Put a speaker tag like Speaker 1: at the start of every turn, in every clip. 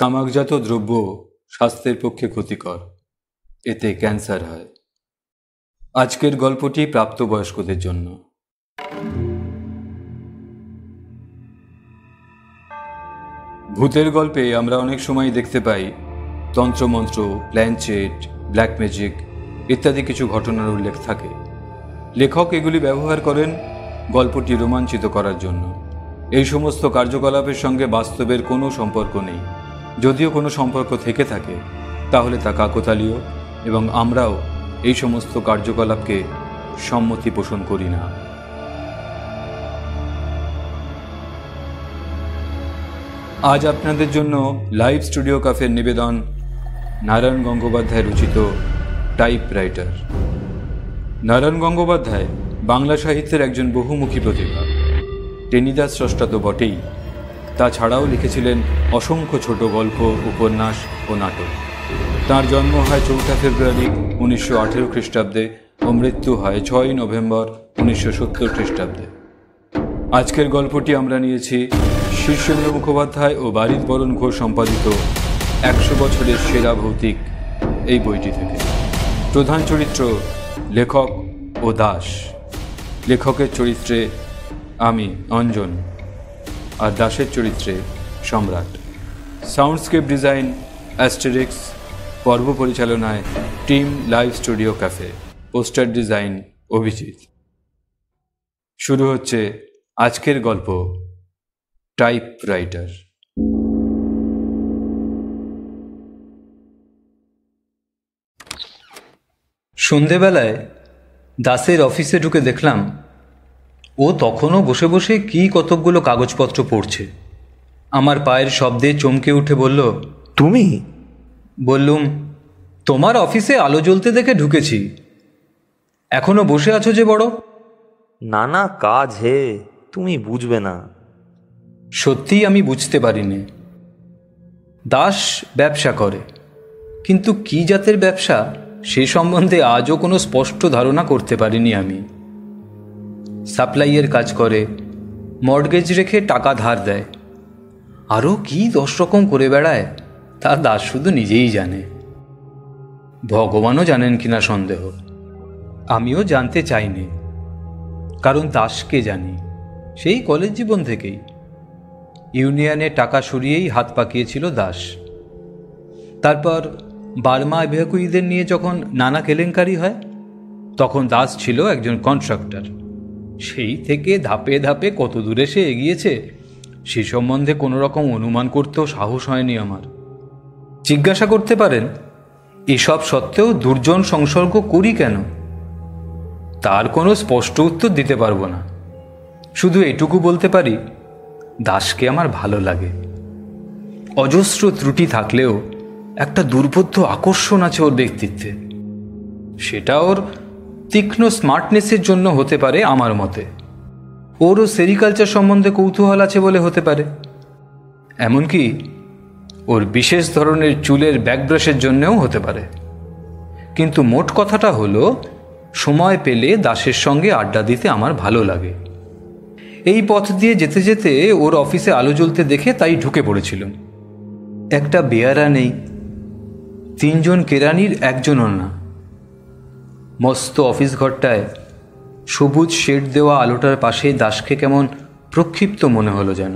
Speaker 1: তামাকজাত দ্রব্য স্বাস্থ্যের পক্ষে ক্ষতিকর, এতে ক্যান্সার হয়। আজকের গল্পটি প্রাপ্তবয়স্কদের জন্য। ভূতের গল্পে আমরা অনেক সময় দেখতে পাই তন্ত্রমন্ত্র, প্ল্যানচেট, ব্ল্যাক ম্যাজিক ইত্যাদি কিছু ঘটনার উল্লেখ থাকে। লেখক এগুলি ব্যবহার করেন গল্পটি রোমাঞ্চিত করার জন্য। এই সমস্ত কার্যকলাপের সঙ্গে বাস্তবের কোনো সম্পর্ক নেই। যদিও কোনো সম্পর্ক থেকে থাকে তাহলে তা কাকতালীয়, এবং আমরাও এই সমস্ত কার্যকলাপকে সম্মতি পোষণ করি না। আজ আপনাদের জন্য লাইভ স্টুডিও ক্যাফের নিবেদন নারায়ণ গঙ্গোপাধ্যায় রচিত টাইপরাইটার। নারায়ণ গঙ্গোপাধ্যায় বাংলা সাহিত্যের একজন বহুমুখী প্রতিভা। টেনিদাস স্রষ্টা তো বটেই, তাছাড়াও লিখেছিলেন অসংখ্য ছোট গল্প, উপন্যাস ও নাটক। তাঁর জন্ম হয় 4 ফেব্রুয়ারি 1918 খ্রিস্টাব্দে ও মৃত্যু হয় 6 নভেম্বর 1970 খ্রিস্টাব্দে। আজকের গল্পটি আমরা নিয়েছি শীর্ষেন্দ্র মুখোপাধ্যায় ও বারিদ বরণ ঘোষ সম্পাদিত 100 বছরের সেরা ভৌতিক এই বইটি থেকে। প্রধান চরিত্র লেখক ও দাস। লেখকের চরিত্রে আমি অঞ্জন আর দাসের চরিত্রে সম্রাট। সাউন্ডস্কেপ ডিজাইন অ্যাস্টেরিক্স, পর্ব পরিচালনায় team live studio cafe, poster design Abhijit. শুরু হচ্ছে আজকের গল্প টাইপরাইটার।
Speaker 2: সন্ধেবেলায় দাসের অফিসে ঢুকে দেখলাম ও তখনও বসে বসে কী কতকগুলো কাগজপত্র পড়ছে। আমার পায়ের শব্দে চমকে উঠে বলল,
Speaker 3: তুমি?
Speaker 2: বললুম, তোমার অফিসে আলো জ্বলতে দেখে ঢুকেছি। এখনো বসে আছো যে বড়?
Speaker 3: নানা কাজ হে, তুমি বুঝবে না।
Speaker 2: সত্যিই আমি বুঝতে পারিনি। দাস ব্যবসা করে, কিন্তু কি জাতের ব্যবসা সে সম্বন্ধে আজও কোনো স্পষ্ট ধারণা করতে পারিনি আমি। সাপ্লাইয়ের কাজ করে, মর্টগেজ রেখে টাকা ধার দেয়, আরও কি 10 রকম করে বেড়ায় তা দাস শুধু নিজেই জানে। ভগবানও জানেন কিনা সন্দেহ। আমিও জানতে চাইনি, কারণ দাসকে জানি সেই কলেজ জীবন থেকেই। ইউনিয়নে টাকা সরিয়েই হাত পাকিয়েছিল দাস। তারপর বার্মা এভাকুইদের নিয়ে যখন নানা কেলেঙ্কারি হয়, তখন দাস ছিল একজন কন্ট্রাক্টর। সেই থেকে ধাপে ধাপে কত দূরে সে এগিয়েছে সে সম্বন্ধে কোনো রকম অনুমান করতেও সাহস হয়নি আমার। জিজ্ঞাসা করতে পারেন, এসব সত্ত্বেও দুর্জন সংসর্গ করি কেন? তার কোনো স্পষ্ট উত্তর দিতে পারবো না। শুধু এটুকু বলতে পারি, দাসকে আমার ভালো লাগে। অজস্র ত্রুটি থাকলেও একটা দুর্বোধ্য আকর্ষণ আছে ওর ব্যক্তিত্বে। সেটা ওর তীক্ষ্ণ স্মার্টনেসের জন্য হতে পারে আমার মতে। ওরও সেরিকালচার সম্বন্ধে কৌতূহল আছে বলে হতে পারে। এমনকি ওর বিশেষ ধরনের চুলের ব্যাকব্রাশের জন্যও হতে পারে। কিন্তু মোট কথাটা হলো, সময় পেলে দাসের সঙ্গে আড্ডা দিতে আমার ভালো লাগে। এই পথ দিয়ে যেতে যেতে ওর অফিসে আলো জ্বলতে দেখে তাই ঢুকে পড়েছিলাম। একটা বেয়ারা নেই, 3 জন কেরানির একজনও না। মস্ত অফিস ঘরটায় সবুজ শেড দেওয়া আলোটার পাশে দাসকে কেমন প্রক্ষিপ্ত মনে হলো যেন।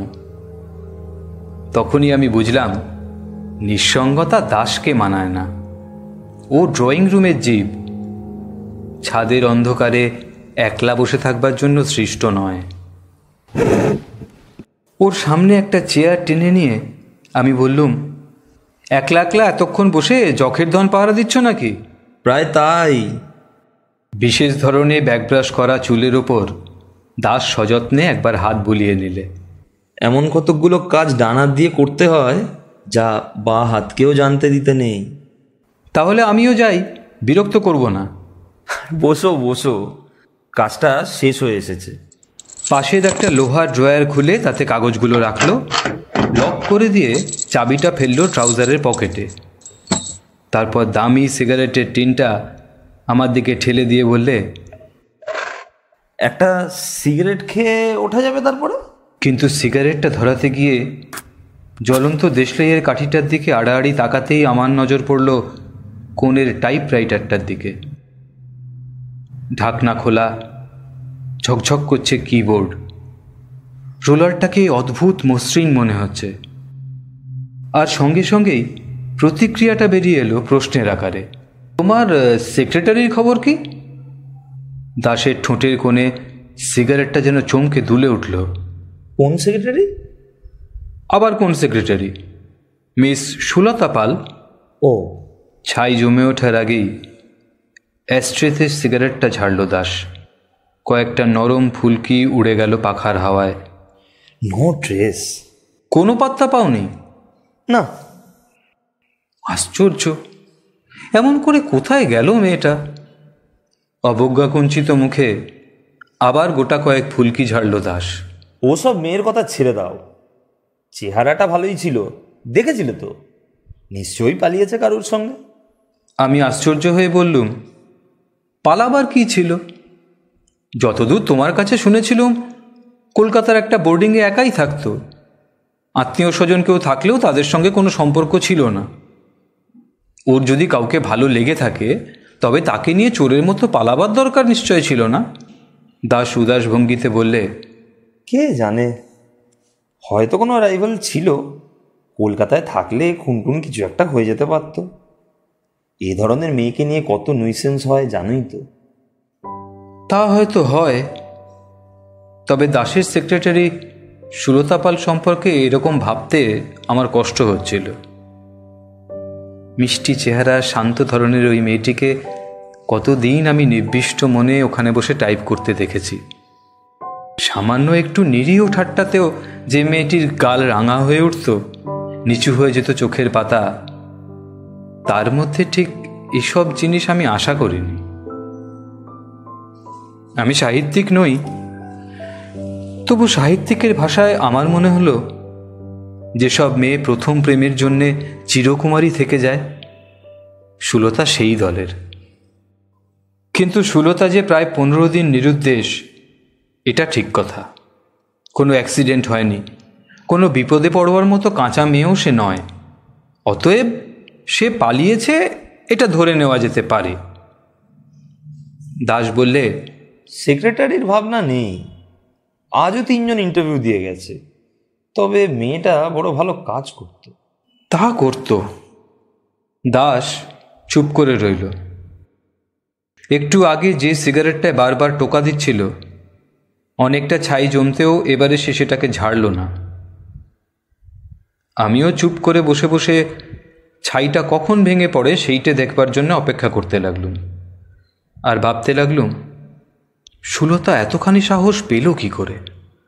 Speaker 2: তখনই আমি বুঝলাম, নিঃসঙ্গতা দাসকে মানায় না। ও ড্রয়িং রুমের জীব, ছাদের অন্ধকারে একলা বসে থাকবার জন্য সৃষ্ট নয়। ওর সামনে একটা চেয়ার টেনে নিয়ে আমি বললুম, একলা একলা এতক্ষণ বসে জখের ধন পাহারা দিচ্ছ নাকি?
Speaker 3: প্রায় তাই।
Speaker 2: বিশেষ ধরনের ব্যাকব্রাশ করা চুলের ওপর দাস সযত্নে একবার হাত বুলিয়ে নিলে।
Speaker 3: এমন কতকগুলো কাজ ডান হাত দিয়ে করতে হয় যা বাঁ হাতকেও জানতে দিতে নেই।
Speaker 2: তাহলে আমিও যাই, বিরক্ত করব না।
Speaker 3: বসো বসো, কাজটা শেষ হয়ে এসেছে।
Speaker 2: পাশের একটা লোহার ড্রয়ার খুলে তাতে কাগজগুলো রাখলো, লক করে দিয়ে চাবিটা ফেললো ট্রাউজারের পকেটে। তারপর দামি সিগারেটের টিনটা আমার দিকে ঠেলে দিয়ে বললে,
Speaker 3: একটা সিগারেট খেয়ে ওঠা যাবে তারপরে?
Speaker 2: কিন্তু সিগারেটটা ধরাতে গিয়ে জ্বলন্ত দেশলাইয়ের কাঠিটার দিকে আড়াআড়ি তাকাতেই আমার নজর পড়ল কোণের টাইপরাইটারটার দিকে। ঢাকনা খোলা, ঝকঝক করছে কিবোর্ড। রোলারটাকে অদ্ভুত মসৃণ মনে হচ্ছে। আর সঙ্গে সঙ্গেই প্রতিক্রিয়াটা বেরিয়ে এলো প্রশ্নের আকারে, তোমার সেক্রেটারির খবর কি? দাসের ঠোঁটের কোণে সিগারেটটা যেন চমকে দুলে উঠল।
Speaker 3: কোন সেক্রেটারি?
Speaker 2: আবার কোন সেক্রেটারি? মিস সুলতা পাল।
Speaker 3: ও।
Speaker 2: ছাই জমে ওঠার আগেই অ্যাস্ট্রেতে সিগারেটটা ঝাড়ল দাস। কয়েকটা নরম ফুলকি উড়ে গেল পাখার হাওয়ায়।
Speaker 3: No trace.
Speaker 2: কোনো পাত্তা পাওনি?
Speaker 3: না।
Speaker 2: আশ্চর্য, এমন করে কোথায় গেল মেয়েটা? অবজ্ঞাকুঞ্চিত মুখে আবার গোটা কয়েক ফুলকি ঝাড়ল দাস।
Speaker 3: ওসব মেয়ের কথা ছেড়ে দাও। চেহারাটা ভালোই ছিল, দেখেছিলে তো? নিশ্চয়ই পালিয়েছে কারুর সঙ্গে।
Speaker 2: আমি আশ্চর্য হয়ে বললুম, পালাবার কি ছিল? যতদূর তোমার কাছে শুনেছিলুম কলকাতার একটা বোর্ডিংয়ে একাই থাকতো। আত্মীয় স্বজন কেউ থাকলেও তাদের সঙ্গে কোনো সম্পর্ক ছিল না। ওর যদি কাউকে ভালো লেগে থাকে তবে তাকে নিয়ে চোরের মতো পালাবার দরকার নিশ্চয় ছিল না। দাস উদাস ভঙ্গিতে বললে,
Speaker 3: কে জানে, হয়তো কোনো রাইভাল ছিল। কলকাতায় থাকলে খুনটুন কিছু একটা হয়ে যেতে পারত। এ ধরনের মেয়েকে নিয়ে কত নুইসেন্স হয় জানোই তো।
Speaker 2: তা হয়তো হয়, তবে দাসের সেক্রেটারি সুলতা পাল সম্পর্কে এরকম ভাবতে আমার কষ্ট হচ্ছিল। মিষ্টি চেহারা, শান্ত ধরনের ওই মেয়েটিকে কতদিন আমি নির্বিষ্ট মনে ওখানে বসে টাইপ করতে দেখেছি। সামান্য একটু নিরীহ ঠাট্টাতেও যে মেয়েটির গাল রাঙা হয়ে উঠত, নিচু হয়ে যেত চোখের পাতা, তার মধ্যে ঠিক এসব জিনিস আমি আশা করিনি। আমি সাহিত্যিক নই, তবু সাহিত্যিকের ভাষায় আমার মনে হলো যেসব মেয়ে প্রথম প্রেমের জন্যে চিরকুমারী থেকে যায়, সুলতা সেই দলের। কিন্তু সুলতা যে প্রায় 15 দিন নিরুদ্দেশ, এটা ঠিক কথা। কোনো অ্যাক্সিডেন্ট হয়নি, কোনো বিপদে পড়বার মতো কাঁচা মেয়েও সে নয়। অতএব সে পালিয়েছে, এটা ধরে নেওয়া যেতে পারে। দাস বললে,
Speaker 3: সেক্রেটারির ভাবনা নেই। আজও 3 জন ইন্টারভিউ দিয়ে গেছে। তবে মেয়েটা বড় ভালো কাজ করত।
Speaker 2: তা করত। দাস চুপ করে রইল। একটু আগে যে সিগারেটটায় বারবার টোকা দিচ্ছিল, অনেকটা ছাই জমতেও এবারে সে সেটাকে ঝাড়ল না। আমিও চুপ করে বসে বসে ছাইটা কখন ভেঙে পড়ে সেইটে দেখবার জন্য অপেক্ষা করতে লাগলুম। আর ভাবতে লাগলুম, সুলতা এতখানি সাহস পেল কি করে?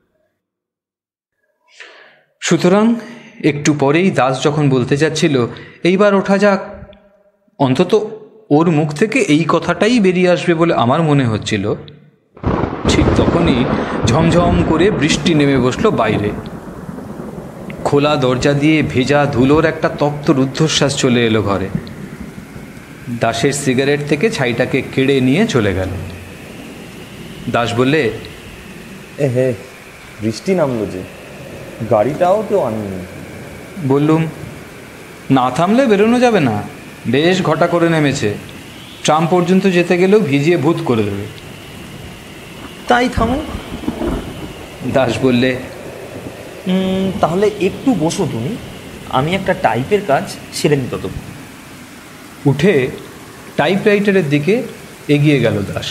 Speaker 2: সুতরাং একটু পরেই দাস যখন বলতে যাচ্ছিল, এইবার ওঠা যাক, অন্তত ওর মুখ থেকে এই কথাটাই বেরিয়ে আসবে বলে আমার মনে হচ্ছিল, ঠিক তখনই ঝমঝম করে বৃষ্টি নেমে বসলো বাইরে। খোলা দরজা দিয়ে ভেজা ধুলোর একটা তপ্ত রুদ্ধশ্বাস চলে এলো ঘরে। দাসের সিগারেট থেকে ছাইটাকে কেড়ে নিয়ে চলে গেল। দাস বললে,
Speaker 3: হে, বৃষ্টি নামলো যে, গাড়িটাও কেউ আনেনি।
Speaker 2: বললুম, না থামলে বেরোনো যাবে না, বেশ ঘটা করে নেমেছে। ট্রাম পর্যন্ত যেতে গেলেও ভিজিয়ে ভূত করে দেবে।
Speaker 3: তাই থামো।
Speaker 2: দাস বললে,
Speaker 3: তাহলে একটু বসো তুমি, আমি একটা টাইপের কাজ সেরে নিই ততক্ষণ।
Speaker 2: উঠে টাইপরাইটারের দিকে এগিয়ে গেল দাস।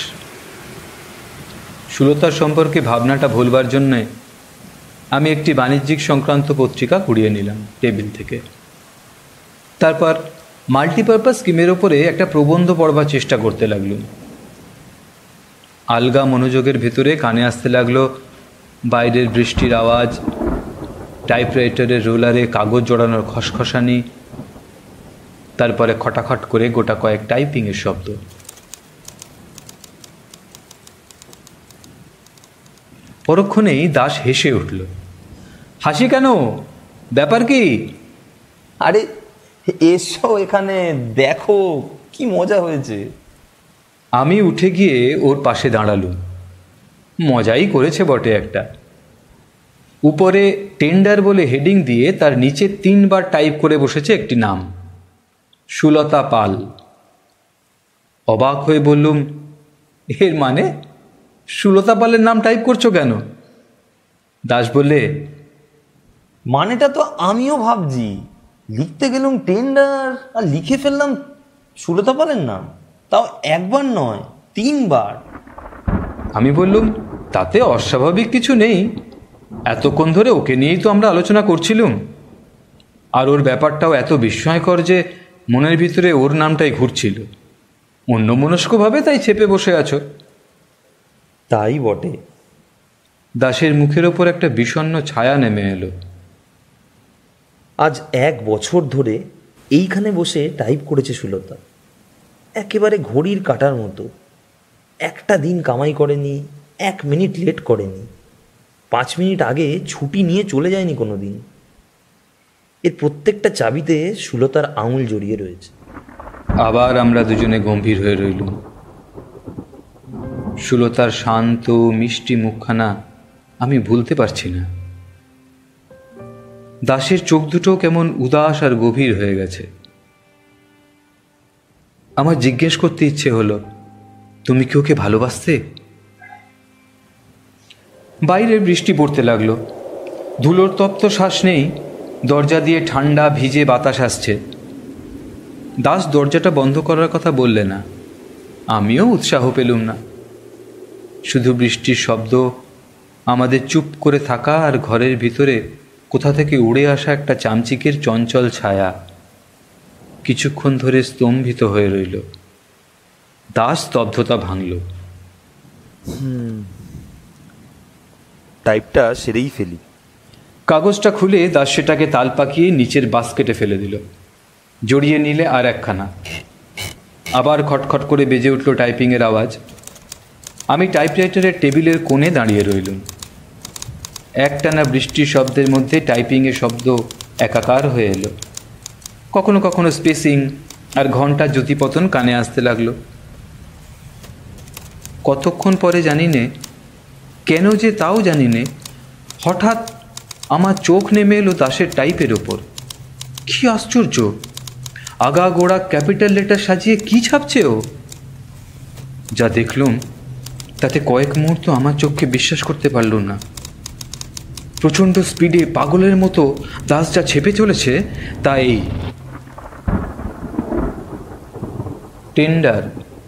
Speaker 2: সুলতার সম্পর্কে ভাবনাটা ভুলবার জন্যে আমি একটি বাণিজ্যিক সংক্রান্ত পত্রিকা কুড়িয়ে নিলাম টেবিল থেকে। তারপর মাল্টিপারপাস স্কিমের ওপরে একটা প্রবন্ধ পড়বার চেষ্টা করতে লাগলুম। আলগা মনোযোগের ভেতরে কানে আসতে লাগলো বাইরের বৃষ্টির আওয়াজ, টাইপরাইটারের রোলারে কাগজ জড়ানোর খসখসানি, তারপরে খটাখট করে গোটা কয়েক টাইপিংয়ের শব্দ। পরক্ষণেই দাস হেসে উঠল। হাসি কেন? ব্যাপার কি?
Speaker 3: আরে এসো এখানে, দেখো কি মজা হয়েছে।
Speaker 2: আমি উঠে গিয়ে ওর পাশে দাঁড়ালুম। মজাই করেছে বটে একটা। উপরে টেন্ডার বলে হেডিং দিয়ে তার নিচে 3 বার টাইপ করে বসেছে একটি নাম, সুলতা পাল। অবাক হয়ে বললুম, এর মানে? সুলতা পালের নাম টাইপ করছো কেন? দাস বললে,
Speaker 3: মানেটা তো আমিও ভাবছি। লিখতে গেলুম টেন্ডার আর লিখে ফেললাম সুলতা পালের নাম, তাও একবার নয় 3 বার।
Speaker 2: আমি বললুম, তাতে অস্বাভাবিক কিছু নেই। এতক্ষণ ধরে ওকে নিয়েই তো আমরা আলোচনা করছিলুম, আর ওর ব্যাপারটাও এত বিস্ময়কর যে মনের ভিতরে ওর নামটাই ঘুরছিল। অন্যমনস্কভাবে তাই চেপে বসে আছো।
Speaker 3: তাই বটে।
Speaker 2: দাসের মুখের ওপর একটা বিষণ্ণ ছায়া নেমে এলো।
Speaker 3: আজ 1 বছর ধরে এইখানে বসে টাইপ করেছে সুলতা, একেবারে ঘড়ির কাঁটার মতো। একটা দিন কামাই করেনি, 1 মিনিট লেট করেনি, 5 মিনিট আগে ছুটি নিয়ে চলে যায়নি কোনো দিন। এর প্রত্যেকটা চাবিতে সুলতার আঙুল জড়িয়ে রয়েছে।
Speaker 2: আবার আমরা দুজনে গম্ভীর হয়ে রইলুম। সুলতার শান্ত মিষ্টি মুখখানা আমি ভুলতে পারছি না। দাসের চোখ দুটো কেমন উদাস আর গভীর হয়ে গেছে। আমার জিজ্ঞেস করতে ইচ্ছে হলো, তুমি কি ওকে ভালোবাসতে? বাইরে বৃষ্টি পড়তে লাগলো। ধুলোর তপ্ত শ্বাস নেই, দরজা দিয়ে ঠান্ডা ভিজে বাতাস আসছে। দাস দরজাটা বন্ধ করার কথা বললে না, আমিও উৎসাহ পেলুম না। শুধু বৃষ্টির শব্দ, আমাদের চুপ করে থাকা, আর ঘরের ভিতরে কোথা থেকে উড়ে আসা একটা চামচিকের চঞ্চল ছায়া। কিছুক্ষণ ধরে স্তম্ভিত হয়ে রইল। দাস স্তব্ধতা ভাঙল।
Speaker 3: টাইপটা সেরেই ফেলি।
Speaker 2: কাগজটা খুলে দাস সেটাকে তাল পাকিয়ে নিচের বাস্কেটে ফেলে দিল। জড়িয়ে নিলে আর একখানা। আবার খটখট করে বেজে উঠল টাইপিংয়ের আওয়াজ। আমি টাইপরাইটারের টেবিলের কোণে দাঁড়িয়ে রইলুম। একটানা বৃষ্টির শব্দের মধ্যে টাইপিংয়ের শব্দ একাকার হয়ে এলো। কখনো কখনো স্পেসিং আর ঘন্টার জ্যোতিপতন কানে আসতে লাগলো। কতক্ষণ পরে জানি নে, কেন যে তাও জানি নে, হঠাৎ আমার চোখ নেমে এলো দাসের টাইপের ওপর। কি আশ্চর্য! আগা গোড়া ক্যাপিটাল লেটার সাজিয়ে কি ছাপছে ও! যা দেখলুম তাতে কয়েক মুহূর্ত আমার চোখকে বিশ্বাস করতে পারলুম না। প্রচণ্ড স্পিডে পাগলের মতো দাস যা ছেপে চলেছে তা এই: টেন্ডার।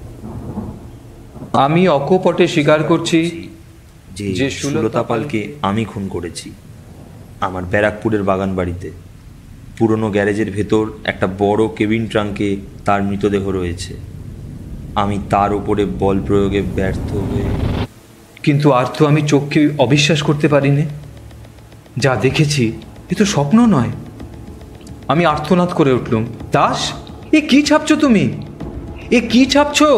Speaker 2: আমি অকপটে স্বীকার করছি
Speaker 3: যে সুলতা পালকে আমি খুন করেছি, আমার ব্যারাকপুরের বাগান বাড়িতে। পুরনো গ্যারেজের ভেতর একটা বড় কেবিন ট্রাঙ্কে তার মৃতদেহ রয়েছে। আমি তার উপরে বল প্রয়োগে ব্যর্থ হয়ে,
Speaker 2: কিন্তু আর তো আমি চোখকে অবিশ্বাস করতে পারিনি। যা দেখেছি এ তো স্বপ্ন নয়। আমি আর্তনাদ করে উঠলুম, দাস, এ কি ছাপছো তুমি? এ কি ছাপছো?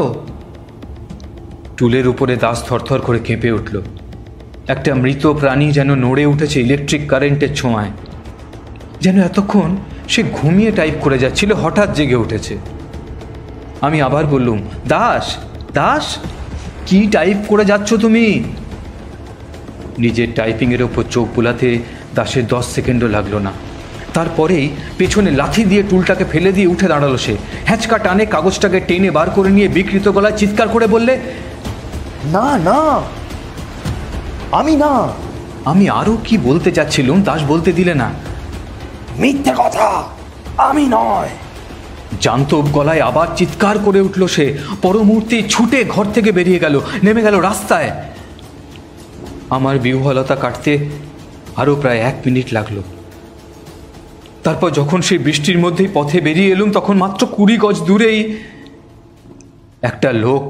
Speaker 2: টুলের উপরে দাস থরথর করে কেঁপে উঠল। একটা মৃত প্রাণী যেন নড়ে উঠেছে ইলেকট্রিক কারেন্টের ছোঁয়ায়। যেন এতক্ষণ সে ঘুমিয়ে টাইপ করে যাচ্ছিল, হঠাৎ জেগে উঠেছে। আমি আবার বললুম, দাস, দাস, কি টাইপ করে যাচ্ছ তুমি? নিজের টাইপিংয়ের ওপর চোখ বোলাতে দাসের 10 সেকেন্ডও লাগলো না। তারপরেই পেছনে লাথি দিয়ে টুলটাকে ফেলে দিয়ে উঠে দাঁড়ালো সে। হ্যাঁচকা টানে কাগজটাকে টেনে বার করে নিয়ে বিকৃত গলায় চিৎকার করে বললে,
Speaker 3: না না, আমি না।
Speaker 2: আমি আরও কি বলতে চাচ্ছিলুম, দাস বলতে দিলে না।
Speaker 3: মিথ্যে কথা, আমি নয়।
Speaker 2: জান্তব গলায় আবার চিৎকার করে উঠল সে। পর মুহূর্তে ছুটে ঘর থেকে বেরিয়ে গেল, নেমে গেল রাস্তায়। আমার বিহ্বলতা কাটতে আরও প্রায় 1 মিনিট লাগলো। তারপর যখন সেই বৃষ্টির মধ্যেই পথে বেরিয়ে এলুম, তখন মাত্র 20 গজ দূরেই একটা লোক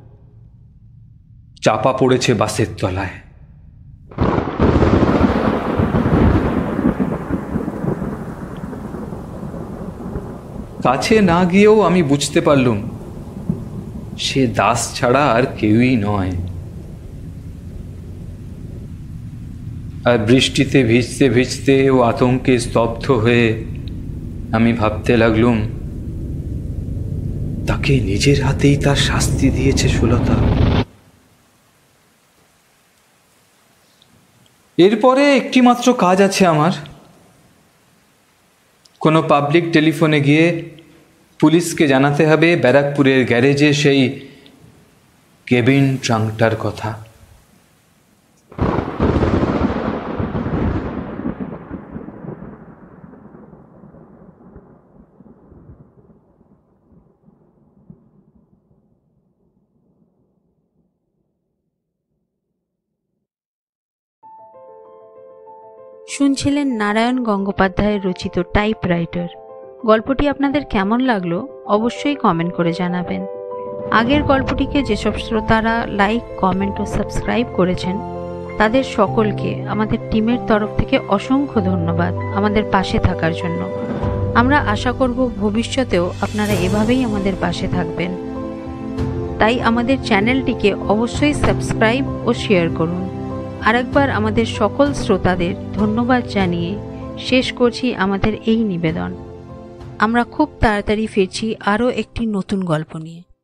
Speaker 2: চাপা পড়েছে বাসের তলায়। কাছে না গিয়েও আমি বুঝতে পারলুম সে দাস ছাড়া আর কেউই নয়। আর বৃষ্টিতে ভিজতে ভিজতে ও আতঙ্কে স্তব্ধ হয়ে আমি ভাবতে লাগলুম, তাকে নিজের হাতেই তার শাস্তি দিয়েছে সুলতা। এরপরে একটি মাত্র কাজ আছে আমার। কোনো পাবলিক টেলিফোনে গিয়ে পুলিশকে জানাতে হবে ব্যারাকপুরের গ্যারেজে সেই কেবিন ট্রাঙ্কটার কথা।
Speaker 4: শুনছিলেন নারায়ণ গঙ্গোপাধ্যায়ের রচিত টাইপরাইটার। গল্পটি আপনাদের কেমন লাগলো অবশ্যই কমেন্ট করে জানাবেন। আগের গল্পটিকে যেসব শ্রোতারা লাইক, কমেন্ট ও সাবস্ক্রাইব করেছেন তাদের সকলকে আমাদের টিমের তরফ থেকে অসংখ্য ধন্যবাদ আমাদের পাশে থাকার জন্য। আমরা আশা করব ভবিষ্যতেও আপনারা এভাবেই আমাদের পাশে থাকবেন। তাই আমাদের চ্যানেলটিকে অবশ্যই সাবস্ক্রাইব ও শেয়ার করুন। আরেকবার আমাদের সকল শ্রোতাদের ধন্যবাদ জানিয়ে শেষ করছি আমাদের এই নিবেদন। আমরা খুব তাড়াতাড়ি ফিরছি আরও একটি নতুন গল্প নিয়ে।